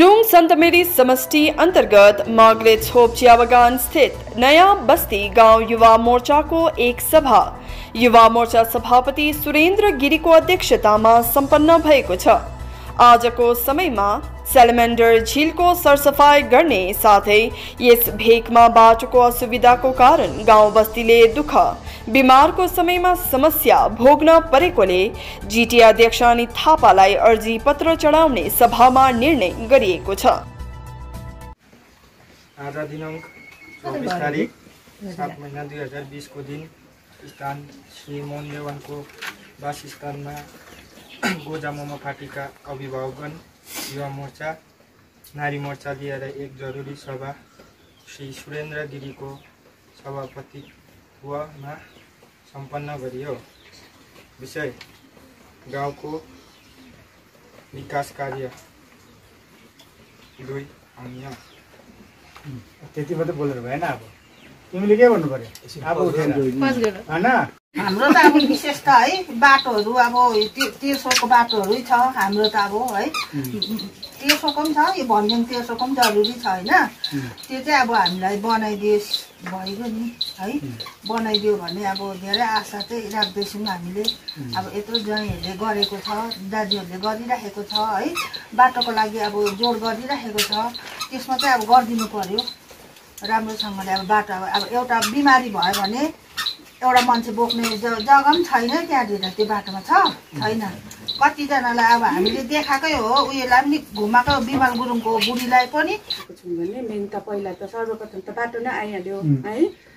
डुंग Saint Mary समष्टि अंतर्गत मागले छोप चिया बगान स्थित नयाँ बस्ती गाउँ युवा मोर्चाको एक सभा युवा मोर्चा सभापति सुरेन्द्र गिरीको अध्यक्षतामा सम्पन्न भएको छ। आजको समयमा सेलेमेन्डर झीलको सरसफाई गर्ने साथै यस भेकमा बाटोको असुविधाको कारण गाउँ बस्तीले दुःख बिमारको समयमा समस्या भोग्न परेकोले जीटीए अध्यक्ष अनित थापालाई अर्जी पत्र चढाउने सभामा निर्णय गरिएको छ। आज दिनांक 24 तारिक 7 महिना 2020 को दिन स्थान श्री मोहन देवानको वासस्थानमा गोजा मोमो पार्टीका अभिभावकगण युवा मोर्चा नारी मोर्चा लिएर एक जरुरी सभा श्री सुरेन्द्र गिरीको सभापतित्वमा सम्पन्न गरियो। विषय गाउँको विकास कार्य 2 अन्य। त्यति मात्रै बोलेर भएन। अब तिमीले के भन्नु पर्यो? अब उठेन हैन। हाम्रो त अब विशेष त है बाटोहरू अब तेर्सोको बाटोहरू छ। हाम्रो त अब है तेर्सोको पनि छ, यो भन्ज्याङ तेर्सोको पनि जरुरी छ हैन। त्यो चाहिँ अब हामीलाई बनाइदियोस् भइगयो नि है। बनाइदियो भने अब धेरै आशा चाहिँ राख्दैछौँ हामीले। अब यत्रो जनाहरूले गरेको छ, दाजुहरूले गरिराखेको छ है। बाटोको लागि अब जोड गरिराखेको छ, त्यसमा चाहिँ अब गरिदिनु पर्यो राम्रोसँगले। अब बाटो अब एउटा बिमारी भयो भने एउटा मान्छे बोक्ने जग्गा पनि छैन त्यहाँनिर, त्यो बाटोमा छैन। कतिजनालाई अब हामीले देखाएकै हो, उयोलाई पनि घुमाएको बिमल गुरुङको बुढीलाई पनि भने मेन त पहिला त सर्वप्रथम त बाटो नै आइहाल्यो है।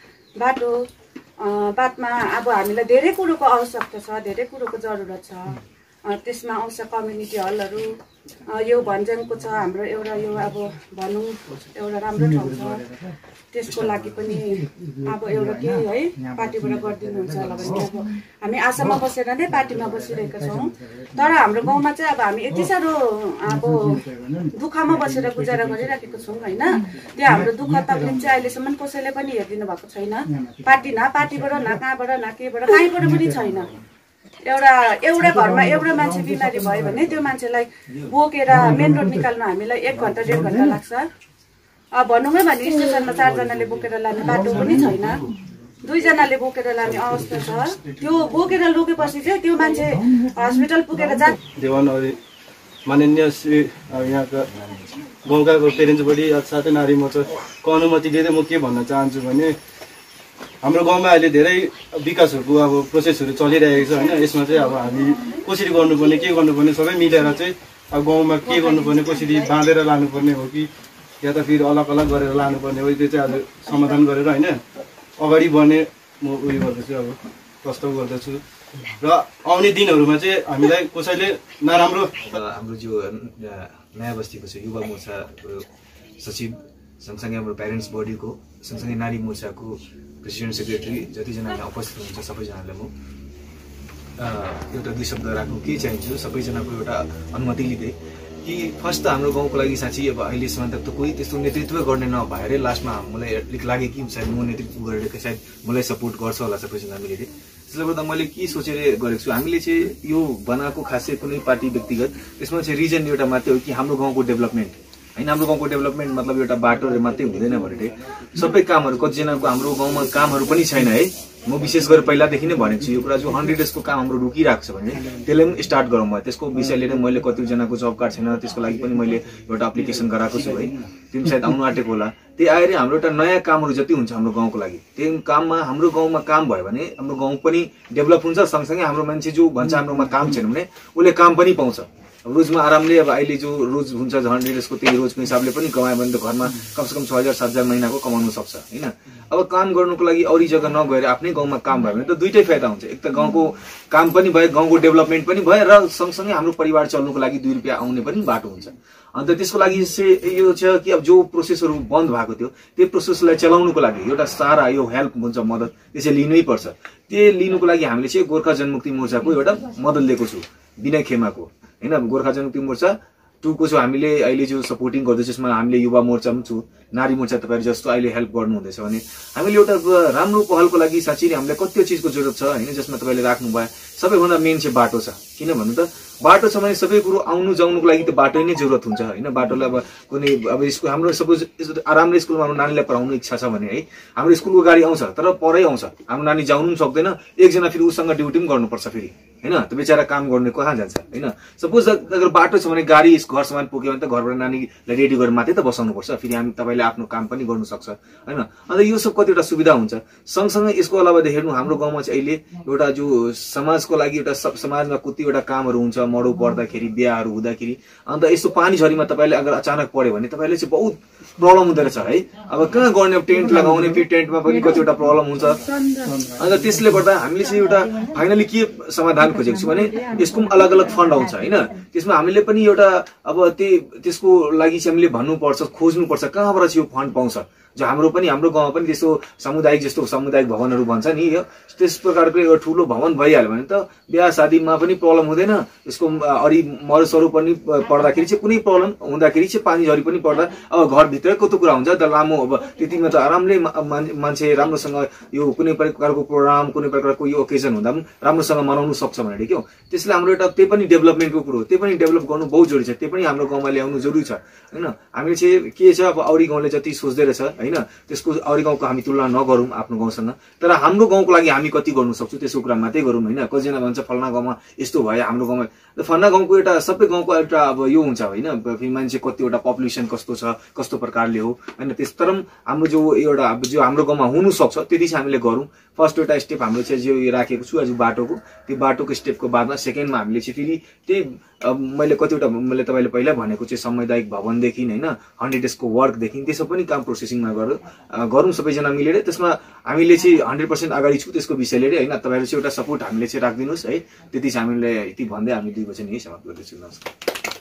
बाटोमा अब हामीलाई धेरै कुरोको आवश्यकता छ, धेरै कुरोको जरुरत छ। त्यसमा आउँछ कम्युनिटी हलहरू, यो भन्ज्याङको छ हाम्रो एउटा, यो अब भनौँ एउटा राम्रो ठाउँ छ। त्यसको लागि पनि अब एउटा के है पार्टीबाट गरिदिनुहुन्छ होला भने अब हामी आशामा बसेर नै पार्टीमा बसिरहेका छौँ। तर हाम्रो गाउँमा चाहिँ अब हामी यति साह्रो अब दुःखमा बसेर गुजारा गरिराखेको छौँ होइन। त्यो हाम्रो दुःख तकलिफ चाहिँ अहिलेसम्म कसैले पनि हेरिदिनु भएको छैन। पार्टी न पार्टीबाट न कहाँबाट न केबाट कहीँबाट पनि छैन। एउटा घरमा एउटा मान्छे बिमारी भयो भने त्यो मान्छेलाई बोकेर मेन रोड निकाल्नु हामीलाई 1 घण्टा 1.5 घण्टा लाग्छ। अब भनौँ है भने स्टेसनमा 4 जनाले बोकेर लाने बाटो पनि छैन, 2 जनाले बोकेर लाने अवस्था छ। त्यो बोकेर लगेपछि चाहिँ त्यो मान्छे हस्पिटल पुगेर देवान माननीय श्री यहाँका गाउँका पेरेन्ट्स बडी साथै नारी मोर्चाको अनुमति लिँदै म के भन्न चाहन्छु भने हाम्रो गाउँमा अहिले धेरै विकासहरूको अब प्रोसेसहरू चलिरहेको छ होइन। यसमा चाहिँ अब हामी कसरी गर्नुपर्ने के गर्नुपर्ने सबै मिलेर चाहिँ अब गाउँमा के गर्नुपर्ने कसरी बाँधेर लानुपर्ने हो कि या त फेरि अलग अलग गरेर लानुपर्ने हो, त्यो चाहिँ आज समाधान गरेर होइन अगाडि बढ्ने म उयो गर्दछु, अब प्रस्ताव गर्दछु। र आउने दिनहरूमा चाहिँ हामीलाई कसैले नराम्रो हाम्रो जो नयाँ बस्तीको छ युवा मोर्चा सचिव सँगसँगै हाम्रो प्यारेन्ट्स बडीको सँगसँगै नारी मोर्चाको प्रेसिडेन्ट सेक्रेटरी जतिजना यहाँ उपस्थित हुनुहुन्छ सबैजनालाई म एउटा 2 शब्द राख्नु के चाहन्छु। सबैजनाको एउटा अनुमति लिँदै कि फर्स्ट त हाम्रो गाउँको लागि साँच्ची अब अहिलेसम्म त कोही त्यस्तो नेतृत्व गर्ने नभएर लास्टमा मलाई अलिक लाग्यो कि सायद म नेतृत्व गरेर सायद मलाई सपोर्ट गर्छ होला सबैजना मिलेर। त्यसले गर्दा मैले के सोचेर गरेको छु, हामीले चाहिँ यो बनाएको खासै कुनै पार्टी व्यक्तिगत त्यसमा चाहिँ रिजन एउटा मात्रै हो कि हाम्रो गाउँको डेभलपमेन्ट होइन। हाम्रो गाउँको डेभलपमेन्ट मतलब एउटा बाटोहरू मात्रै हुँदैन भने सबै कामहरू कतिजनाको हाम्रो गाउँमा कामहरू पनि छैन है। म विशेष गरेर पहिलादेखि नै भनेको छु यो कुरा, जो 100 डेजको काम हाम्रो रुकिरहेको छ भने त्यसलाई पनि स्टार्ट गरौँ। भयो त्यसको विषय लिएर मैले कतिजनाको जब कार्ड छैन त्यसको लागि पनि मैले एउटा एप्लिकेसन गराएको छु है। तिमी सायद आउनु आँटेको होला। त्यही आएर हाम्रो एउटा नयाँ कामहरू जति हुन्छ हाम्रो गाउँको लागि त्यो काममा हाम्रो गाउँमा काम भयो भने हाम्रो गाउँ पनि डेभलप हुन्छ। सँगसँगै हाम्रो मान्छे जो भन्छ हाम्रोमा काम छैन भने उसले काम पनि पाउँछ। रोजमा आरामले अब अहिले जो रोज हुन्छ 100 डेजको त्यही रोजको हिसाबले पनि कमायो भने त घरमा कमसेकम 6000-7000 महिनाको कमाउनु सक्छ होइन। अब काम गर्नुको लागि अरू जग्गा नगएर आफ्नै गाउँमा काम भयो भने त दुईटै फाइदा हुन्छ। एक त गाउँको काम पनि भयो, गाउँको डेभलपमेन्ट पनि भयो, र सँगसँगै हाम्रो परिवार चल्नुको लागि 2 रुपियाँ आउने पनि बाटो हुन्छ। अन्त त्यसको लागि चाहिँ यो छ कि अब जो प्रोसेसहरू बन्द भएको थियो त्यो प्रोसेसलाई चलाउनुको लागि एउटा सहारा यो हेल्प हुन्छ, मद्दत त्यसै लिनै पर्छ। त्यो लिनुको लागि हामीले चाहिँ गोर्खा जनमुक्ति मोर्चाको एउटा मद्दत लिएको छु, विनय खेमाको होइन। गोर्खा जनमुक्ति मोर्चा 2 को हामीले अहिले जो सपोर्टिङ गर्दैछ यसमा हामीले युवा मोर्चा पनि छु, नारी मोर्चा तपाईहरु जस्तो अहिले हेल्प गर्नु हुँदैछ भने हामीले एउटा राम्रो पहलको लागि साच्चै नै हामीलाई कति चीजको जरुरत छ हैन, जसमा तपाईले राख्नु भयो सबैभन्दा मेन चाहिँ बाटो छ। किन भन्नु त बाटो छ भने सबै कुरो आउनु जाउनुको लागि त बाटो नै जरुरत हुन्छ हैन। बाटोलाई अब कुनै अब स्कुल हाम्रो सपोज राम्रो स्कुलमा हाम्रो नानीलाई पढाउनु इच्छा छ भने है हाम्रो स्कुलको गाडी आउँछ तर परै आउँछ, हाम्रो नानी जाउनु पनि सक्दैन, एकजना फेरि उसँग ड्युटी पनि गर्नुपर्छ फेरि हैन, त बेचारा काम गर्ने कहाँ जान्छ हैन। सपोज अगर बाटो छ भने गाडी घरसम्म पुग्यो भने त घरबाट नानीलाई रेडी गरेर मात्रै त बसाउनु पर्छ, फेरि हामी तपाईले आफ्नो काम पनि गर्नु सक्छ हैन। अन्त यो सब कतिवटा सुविधा हुन्छ। सँगसँगै यसको अलावा हेर्नु हाम्रो गाउँमा चाहिँ अहिले एउटा जो समाजको लागि एउटा समाजमा कतिवटा कामहरू हुन्छ, मरौ पर्दाखेरि, बिहाहरू हुँदाखेरि, अन्त यस्तो पानी झरीमा तपाईले अगर अचानक पर्यो भने तपाईले चाहिँ बहुत प्रब्लम हुँदो रहेछ है। अब कहाँ गर्ने, टेन्ट लगाउने, फेरि टेन्टमा पनि कतिवटा प्रब्लम हुन्छ। अन्त त्यसले गर्दा हामीले चाहिँ एउटा फाइनली के समाधान खोजेको छु भने यसको पनि अलग अलग फन्ड आउँछ हैन। त्यसमा हामीले पनि एउटा अब त्यसको लागि चाहिँ हामीले भन्नुपर्छ, खोज्नुपर्छ कहाँबाट चाहिँ यो फन्ड पाउँछ। जो हाम्रो गाउँमा पनि त्यस्तो सामुदायिक भवनहरू भन्छ नि, यो त्यस प्रकारको एउटा ठुलो भवन भइहाल्यो भने त बिहा शादीमा पनि प्रब्लम हुँदैन। यसको मरसहरू पनि पर्दाखेरि चाहिँ कुनै प्रब्लम हुँदाखेरि चाहिँ पानी झरी पनि पर्दा अब घरभित्र कस्तो कुरा हुन्छ त लामो, अब त्यतिमा त आरामले मान्छे राम्रोसँग यो कुनै प्रकारको प्रोग्राम, कुनै प्रकारको यो ओकेजन हुँदा पनि राम्रोसँग मनाउनु सक्छ भनेर के हो। त्यसले हाम्रो एउटा त्यही पनि डेभलपमेन्टको कुरो हो, त्यही पनि डेभलप गर्नु बहुत जरुरी छ, त्यही पनि हाम्रो गाउँमा ल्याउनु जरुरी छ हैन। हामीले चाहिँ के छ अब अरू गाउँले जति सोच्दै रहेछ हैन, त्यसको अरू गाउँको हामी तुलना नगरौँ आफ्नो गाउँसँग, तर हाम्रो गाउँको लागि हामी कति गर्नु सक्छौँ त्यसको कुरा मात्रै गरौँ हैन। कतिजना भन्छ फलाना गाउँमा यस्तो भयो, हाम्रो गाउँमा फलाना गाउँको एउटा सबै गाउँको एउटा अब यो हुन्छ हैन, फेरि मान्छे कतिवटा पपुलेसन कस्तो छ, कस्तो प्रकारले हो हैन। त्यस तर हाम्रो जो एउटा जो हाम्रो गाउँमा हुनु सक्छ त्यति चाहिँ हामीले गरौँ। फर्स्ट एउटा स्टेप हाम्रो चाहिँ जो राखेको छु आज बाटोको, त्यो बाटोको स्टेपको बादमा सेकेन्डमा हामीले चाहिँ फेरि त्यही मैले तपाईँले पहिला भनेको चाहिँ सामुदायिक भवनदेखि हैन 100 डेजको वर्कदेखि त्यसो पनि काम प्रोसेसिङमा गरौँ सबैजना मिलेर। त्यसमा हामीले चाहिँ 100% अगाडि छु त्यसको विषय लिएर हैन। तपाईँहरू चाहिँ एउटा सपोर्ट हामीले चाहिँ राखिदिनुहोस् है। त्यति चाहिँ हामीले यति भन्दै हामी 2 वचन यही समाप्त गर्दैछु। नमस्कार।